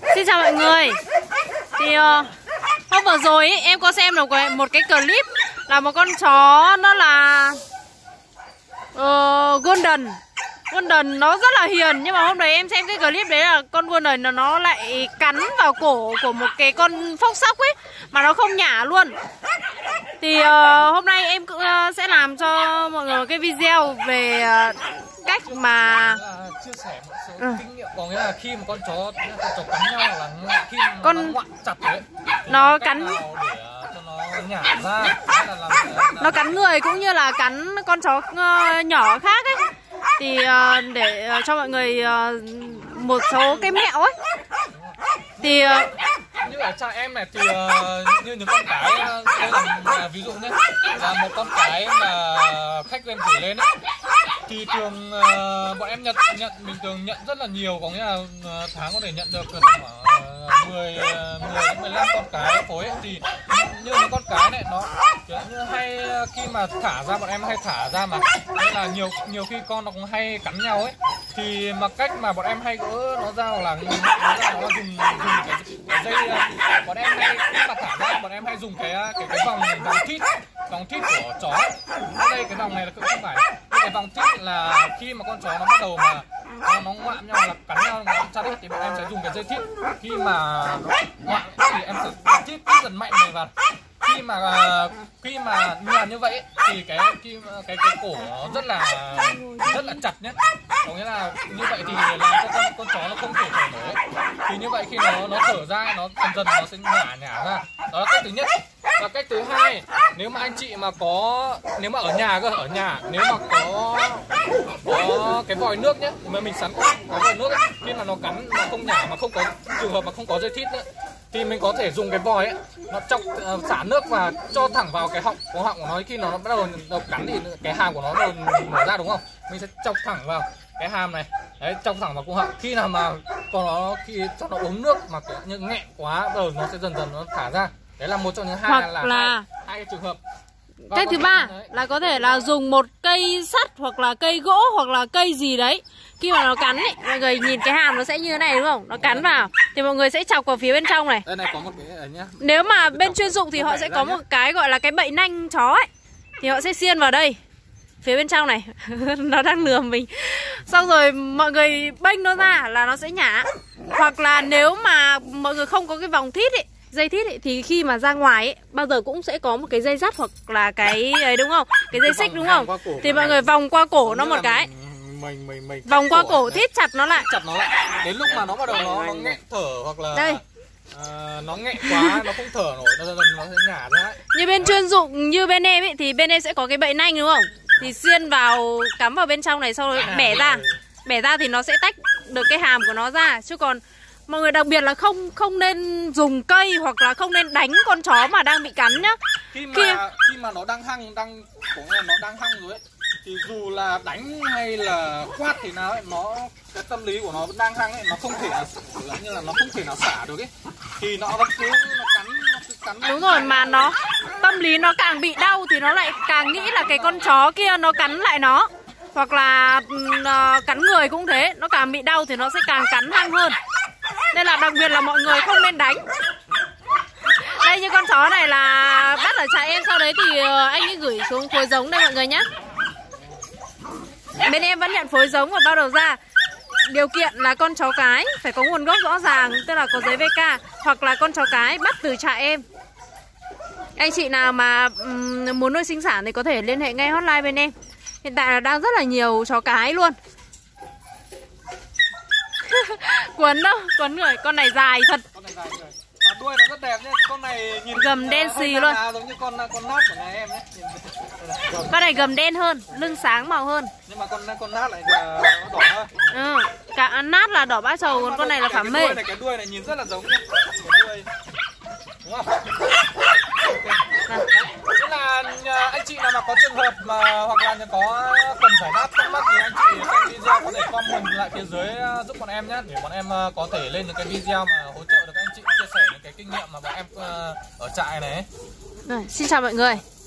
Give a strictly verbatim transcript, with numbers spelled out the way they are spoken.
Xin chào mọi người. Thì uh, hôm vừa rồi ý, em có xem được một cái clip là một con chó nó là uh, Golden. Golden nó rất là hiền, nhưng mà hôm đấy em xem cái clip đấy là con Golden nó, nó lại cắn vào cổ của một cái con phốc sóc ấy mà nó không nhả luôn. Thì uh, hôm nay em cũng uh, sẽ làm cho mọi người cái video về uh, cách mà chia sẻ một số ừ. kinh nghiệm, có nghĩa là khi mà con chó con chó cắn nhau là khi mà con nó ngoạm chặt đấy, nó cắn để cho nó nhả ra, là làm, nó cắn người cũng như là cắn con chó uh, nhỏ khác ấy. Thì uh, để uh, cho mọi người uh, một số cái mẹo ấy. Thì uh, như ở cha em này thì uh, như những con cái đây là ví dụ nhé, là một con cái mà khách quen gửi lên ấy, thì thường uh, bọn em nhận nhận mình thường nhận rất là nhiều, có nghĩa là uh, tháng có thể nhận được khoảng uh, mười đến mười lăm con cái phối ấy. Thì như những con cái này nó kiểu như hay khi mà thả ra, bọn em hay thả ra mà nên là nhiều nhiều khi con nó cũng hay cắn nhau ấy. Thì mà cách mà bọn em hay gỡ nó ra là nó ra nó là dùng dùng cái, cái dây, bọn em hay khi mà thả ra bọn em hay dùng cái cái cái vòng vòng thít vòng thít của chó ấy. Ở đây cái vòng này là cũng không phải, cái vòng thít là khi mà con chó nó bắt đầu mà nó, nó ngoạm nhau là cắn nhau nó chặt ấy, thì bọn em sẽ dùng cái dây thít. Khi mà nó ngoạm thì em sẽ thít dần mạnh này vào. Khi mà khi mà làm như vậy thì cái cái cái, cái cổ nó rất là rất là chặt nhé, có nghĩa là như vậy thì làm cho con con chó nó không thể thở nổi. Thì như vậy khi nó nó thở ra, nó dần dần nó sẽ nhả nhả ra. Đó là cách thứ nhất. Và cách thứ hai, nếu mà anh chị mà có, nếu mà ở nhà cơ, ở nhà nếu mà có có cái vòi nước nhé, mà mình sẵn có vòi nước ấy, khi mà nó cắn mà không nhả, mà không có trường hợp mà không có dây thít nữa, thì mình có thể dùng cái vòi ấy, nó chọc uh, xả nước và cho thẳng vào cái họng của họng của nó. Khi nó, nó bắt đầu, đầu cắn thì cái hàm của nó bắt đầu mở ra, đúng không? Mình sẽ chọc thẳng vào cái hàm này, đấy, chọc thẳng vào cổ họng. Khi nào mà còn nó khi cho nó uống nước mà kiểu như nghẹn quá, bắt đầu nó sẽ dần dần nó thả ra. Đấy là một trong những hai, hoặc là, là hai, hai cái trường hợp. Và cách thứ ba là có thể là dùng một cây sắt hoặc là cây gỗ hoặc là cây gì đấy. Khi mà nó cắn ấy, mọi người nhìn cái hàm nó sẽ như thế này đúng không? Nó cắn vào thì mọi người sẽ chọc vào phía bên trong này. Đây này có một cái ở nhá. Nếu mà bên chuyên dụng thì họ sẽ có một cái gọi là cái bậy nanh chó ấy, thì họ sẽ xiên vào đây phía bên trong này. Nó đang lừa mình. Xong rồi mọi người bênh nó ra là nó sẽ nhả. Hoặc là nếu mà mọi người không có cái vòng thít ấy, dây thít ấy, thì khi mà ra ngoài ấy, bao giờ cũng sẽ có một cái dây dắt hoặc là cái ấy đúng không? Cái dây xích đúng không? Thì mọi người vòng qua cổ nó một cái. Mình, mình, mình vòng qua cổ thít chặt nó lại. Chặt nó lại. Đến lúc mà nó bắt đầu nó, nó nghẹn thở hoặc là đây. Uh, nó nghẹn quá, nó không thở nổi, nó dần dần nó sẽ nhả ra ấy. Như bên chuyên dụng, như bên em ấy, thì bên em sẽ có cái bậy nanh đúng không? Thì xiên vào, cắm vào bên trong này, sau đó bẻ ra. Bẻ ra thì nó sẽ tách được cái hàm của nó ra. Chứ còn mọi người đặc biệt là không không nên dùng cây hoặc là không nên đánh con chó mà đang bị cắn nhá. Khi mà khi, khi mà nó đang hăng, đang cũng là nó đang hăng rồi ấy, thì dù là đánh hay là quát thì nào ấy, nó cái tâm lý của nó vẫn đang hăng ấy, nó không thể nào, như là nó không thể nào xả được ấy, thì nó vẫn cứ nó cắn, nó cứ cắn. Đúng rồi, mà nó tâm lý nó càng bị đau thì nó lại càng nghĩ là cái con chó kia nó cắn lại nó, hoặc là uh, cắn người cũng thế, nó càng bị đau thì nó sẽ càng cắn hăng hơn. Nên là đặc biệt là mọi người không nên đánh. Đây như con chó này là bắt ở trại em, sau đấy thì anh ấy gửi xuống phối giống đây mọi người nhé. Bên em vẫn nhận phối giống và bao đầu ra. Điều kiện là con chó cái phải có nguồn gốc rõ ràng, tức là có giấy vê ca, hoặc là con chó cái bắt từ trại em. Anh chị nào mà um, muốn nuôi sinh sản thì có thể liên hệ ngay hotline bên em. Hiện tại là đang rất là nhiều chó cái luôn. Quấn đâu, quấn người, con này dài thật. Con này dài người. Mà đuôi nó rất đẹp nhé, con này nhìn gầm đen xì luôn. Giống như con con nát của nhà em nhé. Con này gầm đen hơn, lưng sáng màu hơn. Nhưng mà con con nát lại nó đỏ hơn. Ừ, cả nát là đỏ bã trầu, còn con này là phả mê. Cái đuôi này, cái đuôi này nhìn rất là giống nhé. Cái đuôi. Đúng không? Thế là anh chị nào mà có trường hợp mà hoặc là có cần giải đáp thắc mắc thì anh chị xem video có thể comment lại phía dưới giúp bọn em nhé, để bọn em có thể lên những cái video mà hỗ trợ được anh chị chia sẻ những cái kinh nghiệm mà bọn em ở trại này. Rồi, xin chào mọi người.